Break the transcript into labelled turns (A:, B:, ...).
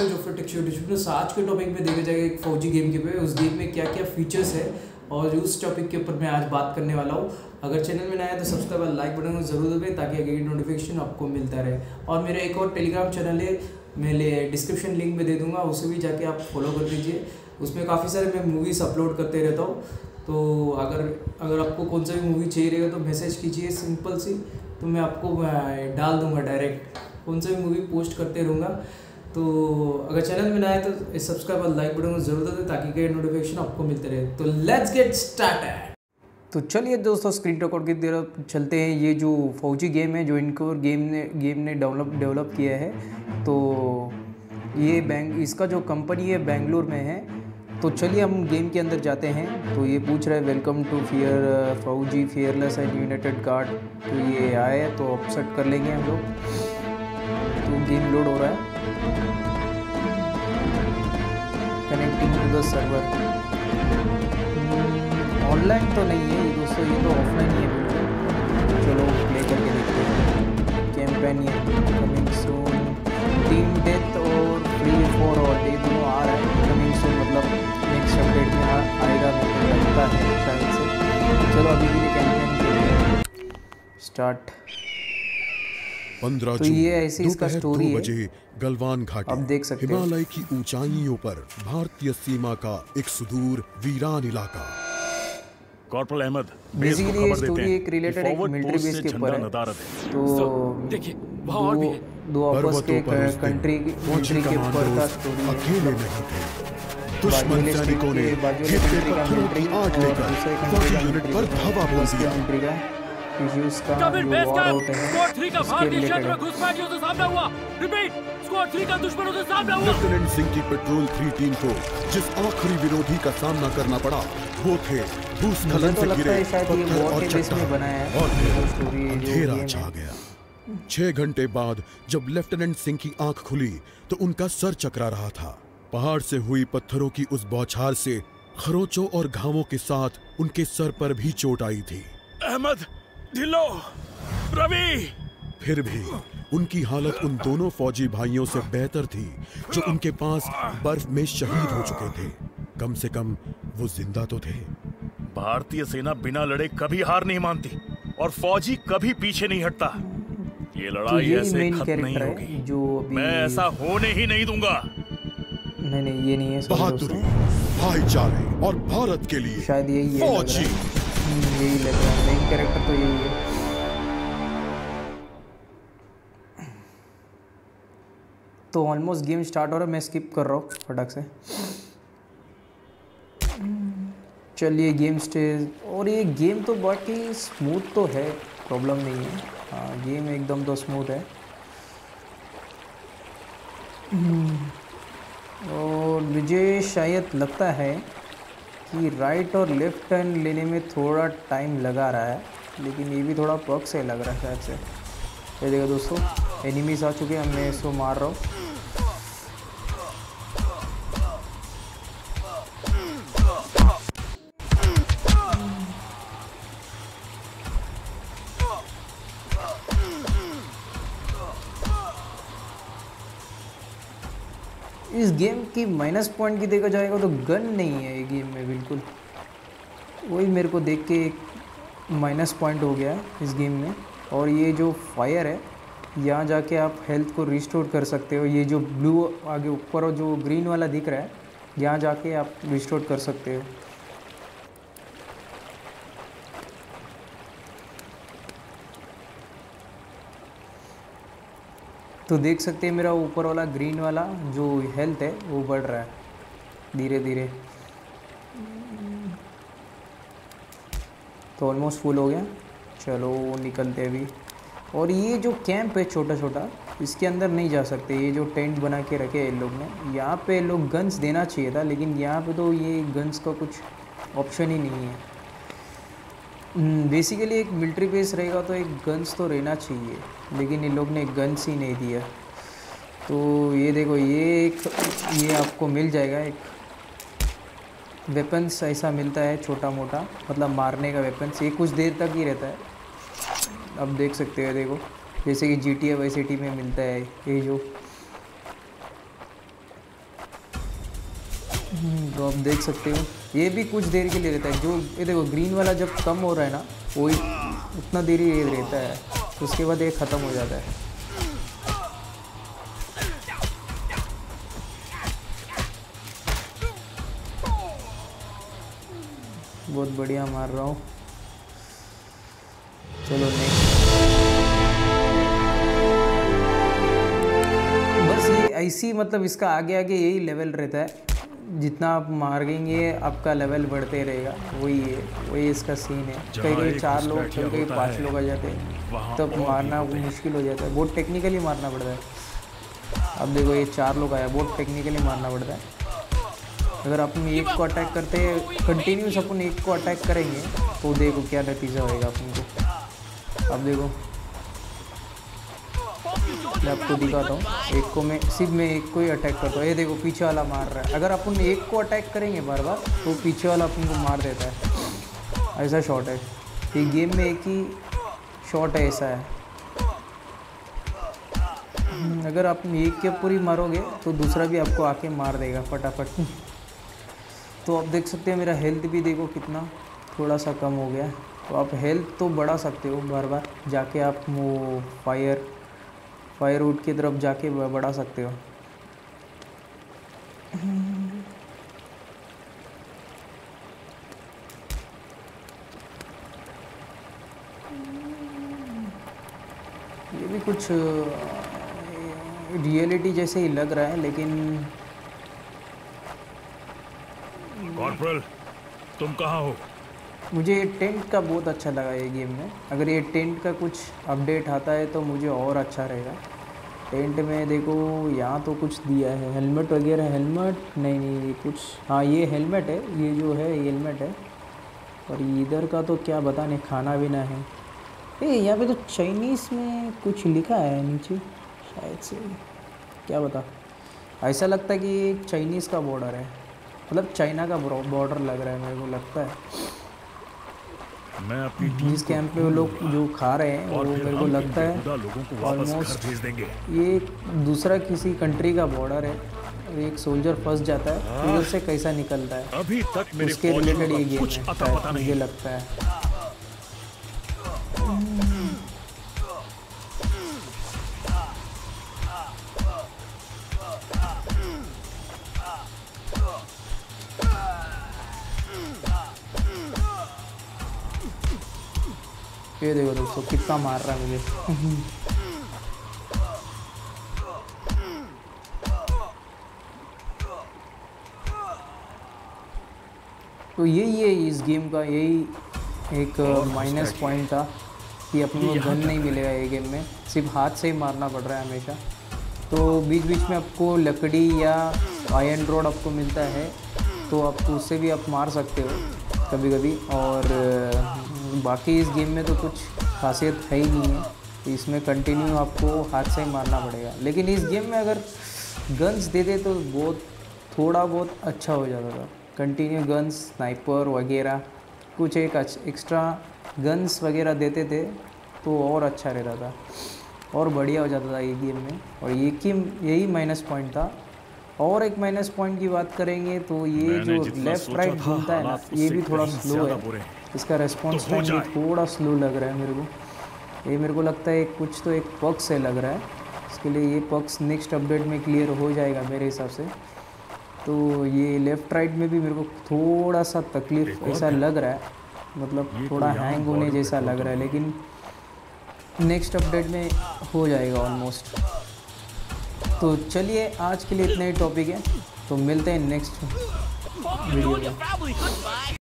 A: जो फिर टेक्सचर आज के टॉपिक में देखा जाएगा एक फौजी गेम के पे, उस गेम में क्या क्या फीचर्स है और उस टॉपिक के ऊपर मैं आज बात करने वाला हूँ। अगर चैनल में नया है तो सब्सक्राइब और लाइक बटन को जरूर दबाएं ताकि आगे की नोटिफिकेशन आपको मिलता रहे। और मेरा एक और टेलीग्राम चैनल है, मैं डिस्क्रिप्शन लिंक में दे दूंगा, उसे भी जाके आप फॉलो कर दीजिए। उसमें काफ़ी सारे मैं मूवीज़ अपलोड करते रहता हूँ। तो अगर आपको कौन सा भी मूवी चाहिए रहेगा तो मैसेज कीजिए सिंपल सी, तो मैं आपको डाल दूंगा डायरेक्ट, कौन सा भी मूवी पोस्ट करते रहूँगा। तो अगर चैनल में नया है तो सब्सक्राइब और लाइक बटन को जरूर दें ताकि के नोटिफिकेशन आपको मिलते रहे। तो लेट्स गेट स्टार्टेड। तो चलिए दोस्तों, स्क्रीन रिकॉर्ड की तरफ चलते हैं। ये जो फौजी गेम है जो इनको गेम ने डेवलप किया है, तो ये इसका जो कंपनी है बेंगलुरु में है। तो चलिए हम गेम के अंदर जाते हैं। तो ये पूछ रहा है welcome to Fauji fearless and united guard. तो ये आए हैं तो अपसेट कर लेंगे हम लोग। तो गेम लोड हो रहा है, connecting to the server. Online तो नहीं है ये दोस्तों, ये तो ऑफलाइन ही है बिल्कुल। चलो प्ले करके देखते हैं। Campaign coming soon, team death और फ्री फॉर ऑल, ये दोनों आ रहा है कमिंग सून, मतलब नेक्स्ट अपडेट में आएगा मुझे लगता है शायद से। चलो अभी के लिए कैंपेन स्टार्ट।
B: 15
A: तो ये ऐसी इसका स्टोरी है।
B: बजे गलवान घाटी,
A: आप देख सकते हैं
B: हिमालय की ऊंचाइयों पर भारतीय सीमा का एक सुदूर वीरान इलाका।
C: कॉर्पोरल अहमद,
A: बेसिकली ये स्टोरी एक रिलेटेड एक मिलिट्री बेस के ऊपर है। तो
C: देखिए वहाँ और भी है।
A: दो आपस के कंट्री के ऊपर का स्टोरी है।
B: अकेले नहीं थे, दुश्मन सैनिकों ने गिरते पत्थरों की आग लेकर फौजी यूनिट पर धावा बोल दिया।
A: इश्यूज का जो वॉर होते हैं उसके रिलेटेड है।
C: घुसपैठियों से सामना हुआ। रिपीट, स्क्वाड 3 का दुश्मनों से सामना हुआ।
B: लेफ्टिनेंट सिंह की पेट्रोल 3 टीम को जिस आखिरी विरोधी का सामना करना पड़ा वो थे भूस्खलन से गिरे पत्थर और चट्टान, और अंधेरा छा गया। 6 घंटे बाद जब लेफ्टिनेंट सिंह की आंख खुली तो उनका सर चकरा रहा था। पहाड़ से हुई पत्थरों की उस बौछार से खरोचों और घावों के साथ उनके सर पर भी चोट आई थी।
C: अहमद, ढिल्लो, रवि।
B: फिर भी उनकी हालत उन दोनों फौजी भाइयों से बेहतर थी जो उनके पास बर्फ में शहीद हो चुके थे। कम से कम वो जिंदा तो थे।
C: भारतीय सेना बिना लड़े कभी हार नहीं मानती और फौजी कभी पीछे नहीं हटता। ये लड़ाई
A: तो
C: ऐसे खत्म नहीं होगी,
A: जो
C: मैं ऐसा होने ही नहीं दूंगा।
A: नहीं ये नहीं है।
B: बहादुरी, भाईचारे और भारत के लिए
A: शायद यही है,
B: फौजी।
A: यही लग रहा है, मेन कैरेक्टर तो यही है। तो ऑलमोस्ट गेम स्टार्ट हो रहा है, मैं स्किप कर रहा हूँ फटाक से। चलिए गेम स्टेज। और ये गेम तो बाकी स्मूथ तो है, प्रॉब्लम नहीं है। हाँ गेम एकदम तो स्मूथ है। और मुझे शायद लगता है कि राइट और लेफ्ट टर्न लेने में थोड़ा टाइम लगा रहा है, लेकिन ये भी थोड़ा पक से लग रहा है शायद से। ये देखो दोस्तों, एनिमीज आ चुके हैं, मैं इसको मार रहा हूँ। इस गेम की माइनस पॉइंट की देखा जाएगा तो गन नहीं है ये गेम में बिल्कुल, वही मेरे को देख के एक माइनस पॉइंट हो गया है इस गेम में। और ये जो फायर है, यहाँ जाके आप हेल्थ को रिस्टोर कर सकते हो। ये जो ब्लू आगे ऊपर और जो ग्रीन वाला दिख रहा है, यहाँ जाके आप रिस्टोर कर सकते हो। तो देख सकते हैं मेरा ऊपर वाला ग्रीन वाला जो हेल्थ है वो बढ़ रहा है धीरे धीरे। तो ऑलमोस्ट फुल हो गया। चलो निकलते अभी। और ये जो कैंप है छोटा छोटा, इसके अंदर नहीं जा सकते। ये जो टेंट बना के रखे हैं इन लोग ने, यहाँ पे लोग गन्स देना चाहिए था, लेकिन यहाँ पे तो ये गन्स का कुछ ऑप्शन ही नहीं है। बेसिकली एक मिलिट्री बेस रहेगा तो एक गन्स तो रहना चाहिए, लेकिन इन लोग ने गन्स ही नहीं दिया। तो ये देखो, ये आपको मिल जाएगा एक वेपन्स ऐसा मिलता है छोटा मोटा, मतलब मारने का वेपन्स। ये कुछ देर तक ही रहता है, अब देख सकते हो। देखो जैसे कि GTA वाई सिटी में मिलता है ये जो तो आप देख सकते हो ये भी कुछ देर के लिए रहता है। जो ये देखो ग्रीन वाला जब कम हो रहा है ना वही उतना देर ही ये रहता है, तो उसके बाद ये ख़त्म हो जाता है। बहुत बढ़िया मार रहा हूँ। चलो नेक्स्ट। बस ये ऐसी मतलब इसका आगे आगे यही लेवल रहता है, जितना आप मारेंगे आपका लेवल बढ़ते रहेगा। वही इसका सीन है। कई कई 4 लोग कई कई 5 लोग आ जाते हैं तब मारना वो मुश्किल हो जाता है, बहुत टेक्निकली मारना पड़ता है। अब देखो ये 4 लोग आया, बहुत टेक्निकली मारना पड़ता है। अगर अपन एक को अटैक करते हैं कंटिन्यूस, अपन एक को अटैक करेंगे तो देखो क्या नतीजा होएगा अपन को। अब देखो मैं आपको दिखाता हूँ, एक को मैं एक को ही अटैक करता हूँ। ये देखो पीछे वाला मार रहा है। अगर अपन एक को अटैक करेंगे बार बार तो पीछे वाला अपन को मार देता है। ऐसा शॉट है ये गेम में, एक ही शॉट है ऐसा है। अगर आप एक के ऊपर ही मारोगे तो दूसरा भी आपको आके मार देगा फटाफट। तो आप देख सकते हैं मेरा हेल्थ भी देखो कितना थोड़ा सा कम हो गया। तो आप हेल्थ तो बढ़ा सकते हो बार बार जाके, आप वो फायर वुड की तरफ जाके बढ़ा सकते हो। ये भी कुछ रियलिटी जैसे ही लग रहा है, लेकिन
C: कॉर्पोरल तुम कहाँ हो?
A: मुझे ये टेंट का बहुत अच्छा लगा ये गेम में। अगर ये टेंट का कुछ अपडेट आता है तो मुझे और अच्छा रहेगा। टेंट में देखो यहाँ तो कुछ दिया है, हेलमेट वगैरह। हेलमेट नहीं कुछ, हाँ ये हेलमेट है, ये जो है ये हेलमेट है। और इधर का तो क्या बता नहीं, खाना भी ना है। यहाँ पे तो चाइनीज़ में कुछ लिखा है नीचे शायद से, क्या बता। ऐसा लगता है कि ये चाइनीज़ का बॉर्डर है, मतलब चाइना का बॉर्डर लग रहा है मेरे को लगता है।
C: मैं अपनी टीम
A: जिस कैंप पे वो लोग जो खा रहे हैं वो मेरे को लगता है ऑलमोस्ट ये दूसरा किसी कंट्री का बॉर्डर है। एक सोल्जर फंस जाता है उधर से कैसा निकलता है
C: अभी तक मेरे
A: उसके रिलेटेड ये गेम
C: कुछ
A: है
C: पता नहीं।
A: मुझे लगता है। ये देखो दोस्तों कितना मार रहा है मुझे। तो यही है इस गेम का, यही एक माइनस पॉइंट था कि अपने को गन नहीं मिलेगा ये गेम में, सिर्फ हाथ से ही मारना पड़ रहा है हमेशा। तो बीच बीच में आपको लकड़ी या आयरन रॉड आपको मिलता है तो आप उससे भी आप मार सकते हो कभी कभी। और बाकी इस गेम में तो कुछ खासियत है ही नहीं है, इसमें कंटिन्यू आपको हाथ से ही मारना पड़ेगा। लेकिन इस गेम में अगर गन्स देते तो थोड़ा बहुत अच्छा हो जाता था। कंटिन्यू गन्स, स्नाइपर वगैरह कुछ एक एक्स्ट्रा गन्स वगैरह देते थे तो और अच्छा रहता था और बढ़िया हो जाता था ये गेम में। और यही माइनस पॉइंट था। और एक माइनस पॉइंट की बात करेंगे तो ये जो लेफ़्ट राइट घूमता है ना, ये भी थोड़ा स्लो है। इसका रेस्पॉन्स टाइम भी थोड़ा स्लो लग रहा है मेरे को। ये मेरे को लगता है कुछ तो एक पक्स से लग रहा है। इसके लिए ये पक्स नेक्स्ट अपडेट में क्लियर हो जाएगा मेरे हिसाब से। तो ये लेफ़्ट राइट में भी मेरे को थोड़ा सा तकलीफ ऐसा लग रहा है, मतलब थोड़ा हैंग होने जैसा लग रहा है, लेकिन नेक्स्ट अपडेट में हो जाएगा ऑलमोस्ट। तो चलिए आज के लिए इतना ही टॉपिक है, तो मिलते हैं नेक्स्ट वीडियो में।